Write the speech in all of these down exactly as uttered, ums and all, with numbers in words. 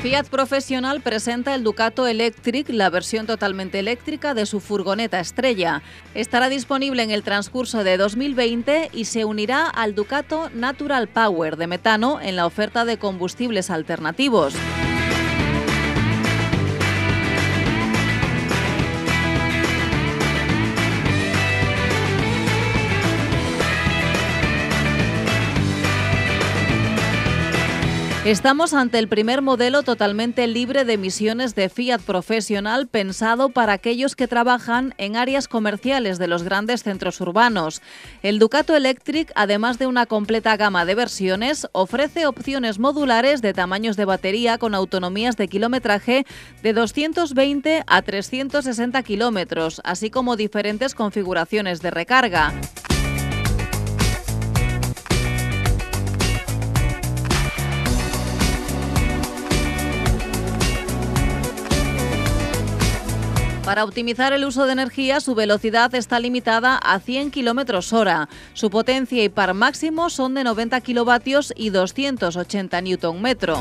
Fiat Professional presenta el Ducato Electric, la versión totalmente eléctrica de su furgoneta estrella. Estará disponible en el transcurso de dos mil veinte y se unirá al Ducato Natural Power de metano en la oferta de combustibles alternativos. Estamos ante el primer modelo totalmente libre de emisiones de Fiat Professional pensado para aquellos que trabajan en áreas comerciales de los grandes centros urbanos. El Ducato Electric, además de una completa gama de versiones, ofrece opciones modulares de tamaños de batería con autonomías de kilometraje de doscientos veinte a trescientos sesenta kilómetros, así como diferentes configuraciones de recarga. Para optimizar el uso de energía, su velocidad está limitada a cien kilómetros hora. Su potencia y par máximo son de noventa kilovatios y doscientos ochenta newton metro.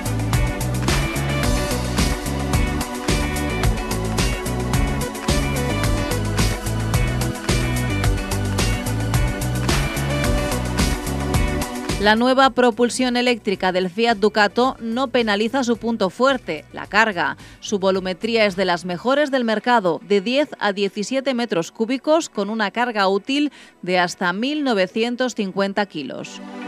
La nueva propulsión eléctrica del Fiat Ducato no penaliza su punto fuerte, la carga. Su volumetría es de las mejores del mercado, de diez a diecisiete metros cúbicos con una carga útil de hasta mil novecientos cincuenta kilos.